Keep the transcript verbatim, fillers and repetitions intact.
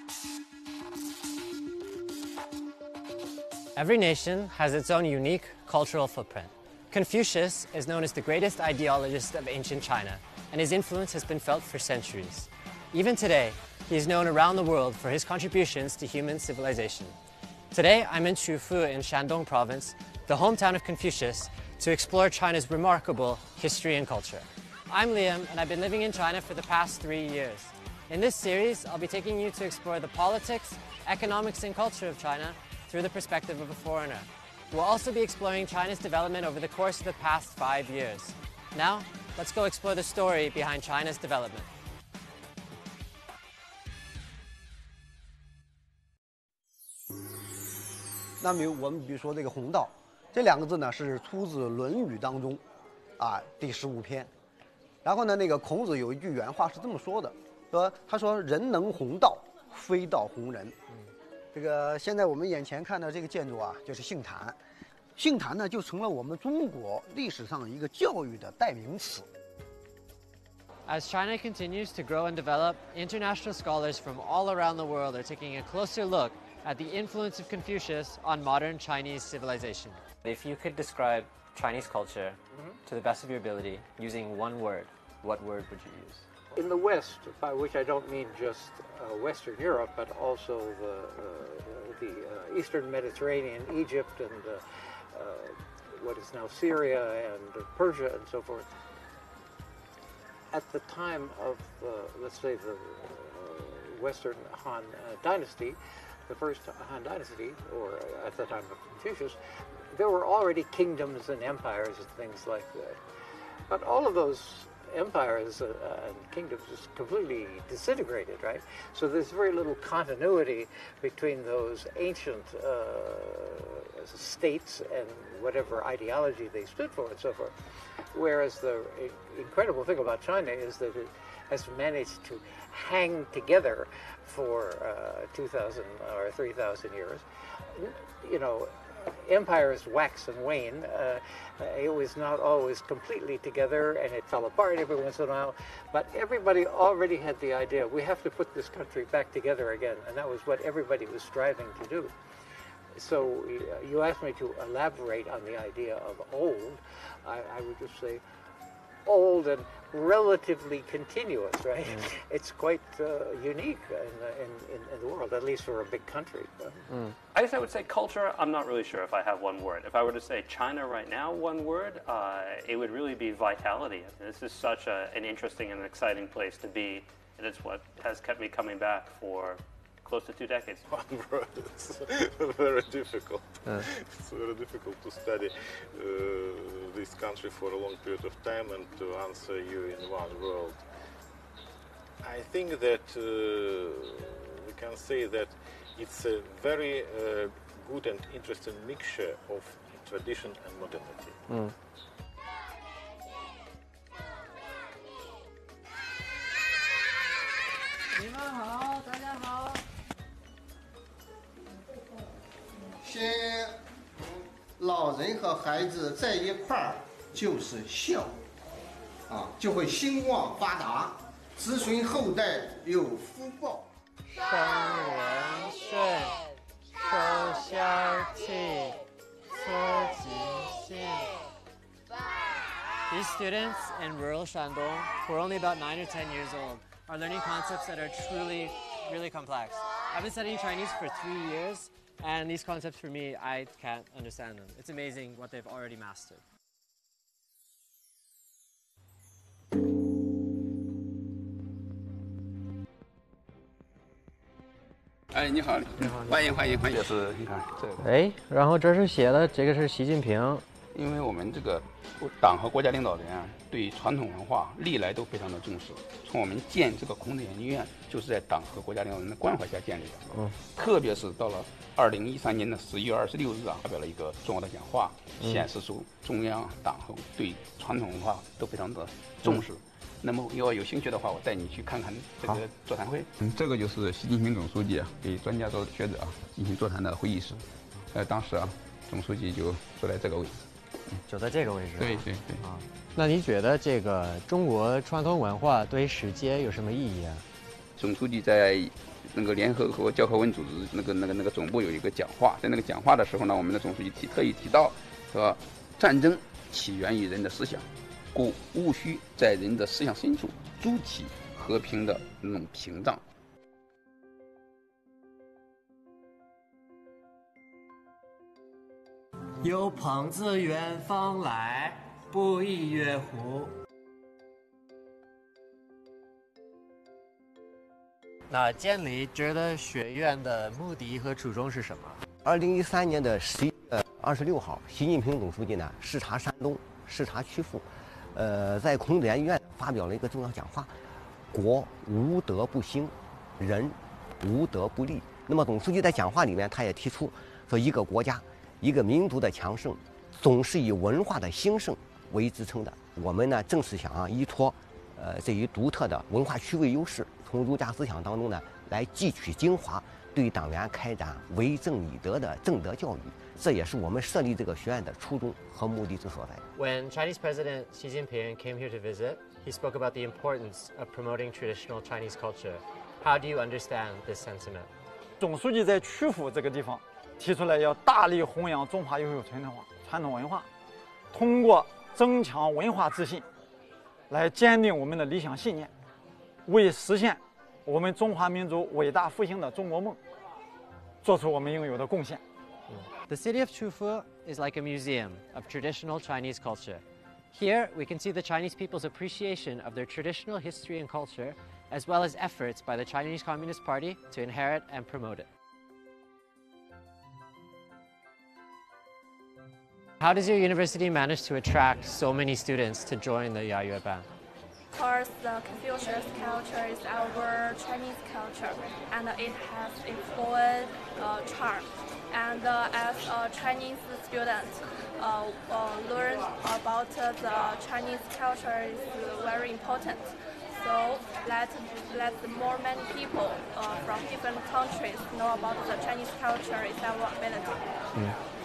Every nation has its own unique cultural footprint. Confucius is known as the greatest ideologist of ancient China, and his influence has been felt for centuries. Even today, he is known around the world for his contributions to human civilization. Today, I'm in Qufu in Shandong province, the hometown of Confucius, to explore China's remarkable history and culture. I'm Liam, and I've been living in China for the past three years. In this series, I'll be taking you to explore the politics, economics, and culture of China through the perspective of a foreigner. We'll also be exploring China's development over the course of the past five years. Now, let's go explore the story behind China's development. 那么我们比如说这个“弘道”这两个字呢，是出自《论语》当中，啊第十五篇。然后呢，那个孔子有一句原话是这么说的，说他说：“人能弘道，非道弘人。”这个现在我们眼前看到这个建筑啊，就是杏坛。杏坛呢，就成了我们中国历史上一个教育的代名词。 As China continues to grow and develop, international scholars from all around the world are taking a closer look at the influence of Confucius on modern Chinese civilization. If you could describe Chinese culture mm-hmm. to the best of your ability using one word, what word would you use? In the West, by which I don't mean just uh, Western Europe, but also the, uh, the uh, Eastern Mediterranean, Egypt, and uh, uh, what is now Syria and Persia and so forth. At the time of, uh, let's say, the uh, Western Han uh, Dynasty, the first Han Dynasty, or at the time of Confucius, there were already kingdoms and empires and things like that. But all of those empires uh, and kingdoms just completely disintegrated, right? So there's very little continuity between those ancient uh, states and whatever ideology they stood for and so forth. Whereas the incredible thing about China is that it has managed to hang together for uh, two thousand or three thousand years. You know, empires wax and wane. Uh, it was not always completely together, and it fell apart every once in a while. But everybody already had the idea, we have to put this country back together again, and that was what everybody was striving to do. So you asked me to elaborate on the idea of old. I, I would just say old and relatively continuous, right? Mm. It's quite uh, unique in, in, in the world, at least for a big country. Mm. I guess I would say culture. I'm not really sure if I have one word. If I were to say China right now, one word, uh, it would really be vitality. I mean, this is such a, an interesting and exciting place to be, and it's what has kept me coming back for close to two decades. One word, it's very difficult. Uh. It's very difficult to study uh, this country for a long period of time and to answer you in one word. I think that uh, we can say that it's a very uh, good and interesting mixture of tradition and modernity. Mm. 你们好，大家好。先老人和孩子在一块儿就是孝，啊，就会兴旺发达，子孙后代有福报。 生人顺，受孝悌，促吉信。These students in rural Shandong, who are only about nine or ten years old, are learning concepts that are truly, really complex. I've been studying Chinese for three years, and these concepts for me, I can't understand them. It's amazing what they've already mastered. 哎，你好，你好，欢迎欢迎欢迎！这是你看这个， 哎，然后这是写的，这个是习近平。 因为我们这个党和国家领导人啊，对传统文化历来都非常的重视。从我们建这个孔子研究院，就是在党和国家领导人的关怀下建立的。嗯，特别是到了二零一三年的十一月二十六日啊，发表了一个重要的讲话，嗯、显示出中央党和对传统文化都非常的重视。嗯 那么要有兴趣的话，我带你去看看这个座谈会。嗯，这个就是习近平总书记啊给专家组学者啊进行座谈的会议室。呃，当时啊，总书记就坐在这个位置。 嗯、就在这个位置、啊。 对对对。 啊，那你觉得这个中国传统文化对世界有什么意义啊？ 总书记在那个联合国教科文组织那个那个那个总部有一个讲话，在那个讲话的时候呢，我们的总书记提特意提到，说战争起源于人的思想，故务须在人的思想深处筑起和平的那种屏障。 有朋自远方来，不亦乐乎？那建立这个学院的目的和初衷是什么？ 二零一三年的十一月二十六号，习近平总书记呢视察山东，视察曲阜，呃，在孔子研院发表了一个重要讲话：国无德不兴，人无德不立。那么总书记在讲话里面，他也提出说，一个国家、一个民族的强盛，总是以文化的兴盛为支撑的。我们呢，正是想啊，依托呃这一独特的文化区位优势，从儒家思想当中呢来汲取精华，对党员开展为政以德的正德教育。这也是我们设立这个学院的初衷和目的之所在。 When Chinese President Xi Jinping came here to visit, he spoke about the importance of promoting traditional Chinese culture. How do you understand this sentiment? 总书记在曲阜这个地方提出来，要大力弘扬中华优秀传统文化，传统文化，通过增强文化自信，来坚定我们的理想信念，为实现我们中华民族伟大复兴的中国梦，做出我们应有的贡献。 The city of Chufu is like a museum of traditional Chinese culture. Here, we can see the Chinese people's appreciation of their traditional history and culture, as well as efforts by the Chinese Communist Party to inherit and promote it. How does your university manage to attract so many students to join the Yayue Ban? Of course, the Confucius culture is our Chinese culture, and it has its own uh, charm. And uh, as a Chinese student, uh, uh, learn about uh, the Chinese culture is very important. So let let more many people uh, from different countries know about the Chinese culture is our ability. Mm.